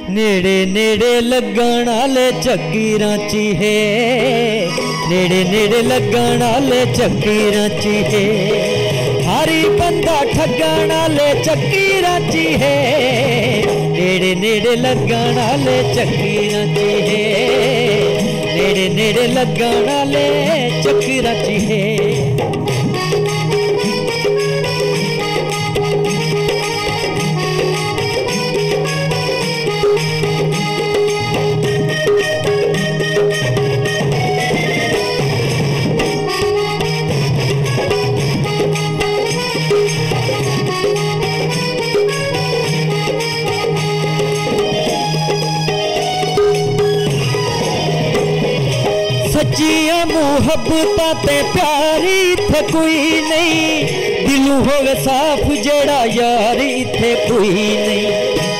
नेड़े नेड़े लगण आले चक्की रांची है, नेड़े नेड़े लगण आले चक्की रांची है। हारी बंदा ठगण आले चक्की रांची है, नेड़े नेड़े लगण आले चक्की रांची है, नेड़े नेड़े लगण आले चक्की रांची है। सच्चियां मुहब्बतां ते प्यारी इत्थे कोई नहीं, दिलों होवे साफ जेड़ा यार इत्थे कोई नहीं।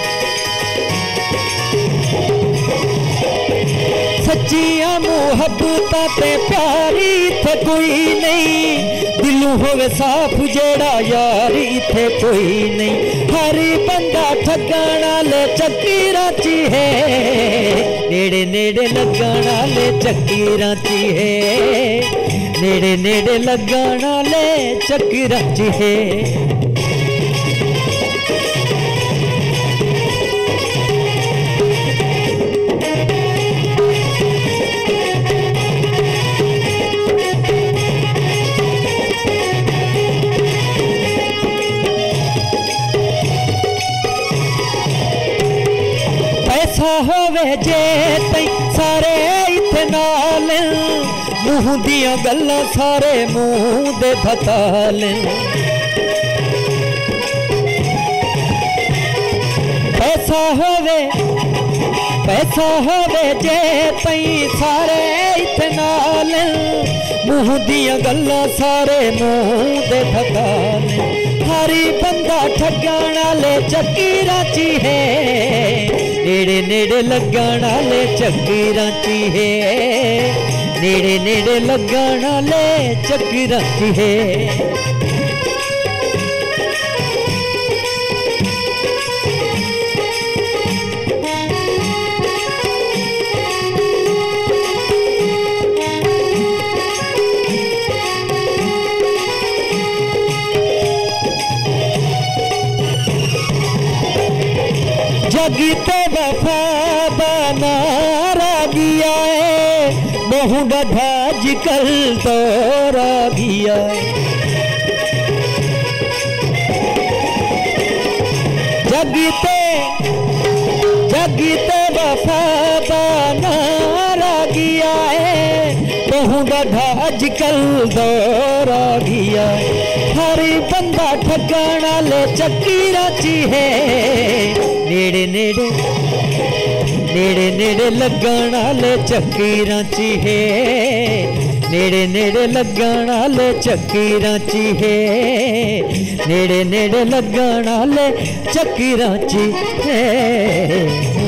सच्चियां मुहब्बतां ते प्यारी इत्थे कोई नहीं, दिलों होवे साफ जेड़ा यार इत्थे कोई नहीं। हर बंदा ठगण आले चक्की रांची है, नेड़े नेड़े लगण आले चक्की रांची है, नेड़े नेड़े लगण आले चक्की रांची है। पैसा होवे जे तई सारे इत्थे नाल, मुँह दियां गल्लां सारे मुँह दे भताल। पैसा होवे जे तई सारे इत्थे नाल, मुँह दियां गल्लां सारे मुँह दे भताल। हरी बंदा ठगण आले चक्की रांची है, नेड़े नेड़े लगण आले चक्की रांची है, नेड़े नेड़े लगण आले चक्की रांची है। जगते वफा बनारा गया है, बहु ढाज कल तोरा गया है। जगते वफा बनारा गया है, बहु ढाज कल तोरा गया है। हरी बंदा ठगण आले चक्की रांची है, नेड़े नेड़े लगण आले चक्की रांची है, नेड़े नेड़े लगण आले चक्की रांची है, नेड़े नेड़े लगण आले चक्की रांची है।